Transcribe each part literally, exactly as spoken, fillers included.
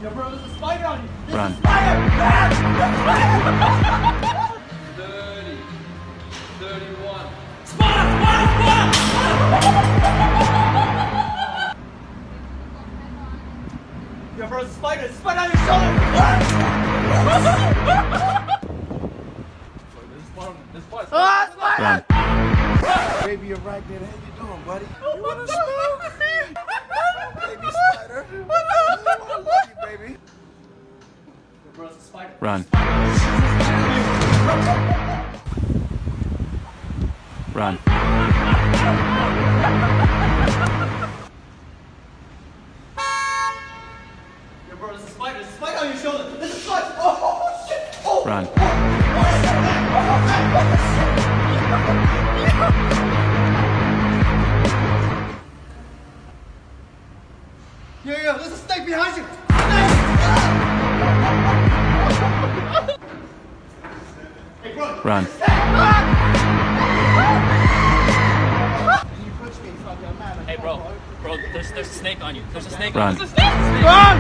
Yo, bro, there's a spider on you. There's Run. a spider! thirty, thirty-one. Spider! Spider! Spider! Yo, bro, there's a spider. There's a spider on your shoulder. This spot. Ah, spider! Run. Baby, you're right there. How you doing, buddy? You wanna smoke? Baby spider. I love you, baby. Yo, bro, there's a spider. Run. Run. Yo, bro, there's a spider. There's a spider on your shoulder. There's a spider. Oh, shit. Oh. Run. Yo, yo, there's a snake behind you. Hey, bro. Run. You push me, so I get mad. Hey, bro, bro, there's there's a snake on you. There's a snake Run. on you. There's a snake. Run!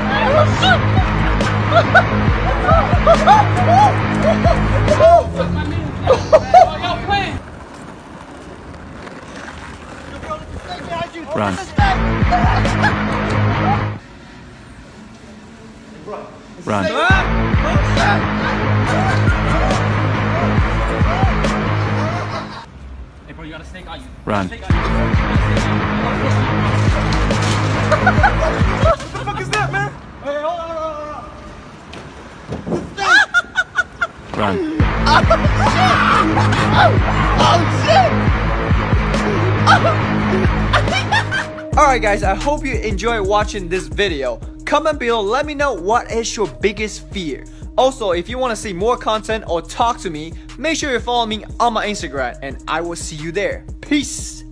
Run. Run. Hey, bro, you got a snake on you. Run. Snake on you. What the fuck is that, man? Hey, hold on, hold on, hold on. Run. Alright guys, I hope you enjoy watching this video. Comment below, let me know what is your biggest fear. Also, if you want to see more content or talk to me, make sure you follow me on my Instagram and I will see you there. Peace!